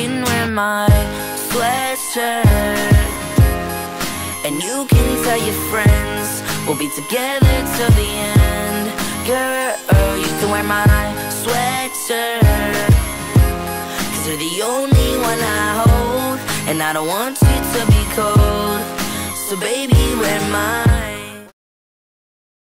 can wear my sweatshirt, and you can tell your friends we'll be together till the end. Girl, you can wear my sweatshirt, 'cause you're the only one I hold, and I don't want you to be cold. So baby, wear mine.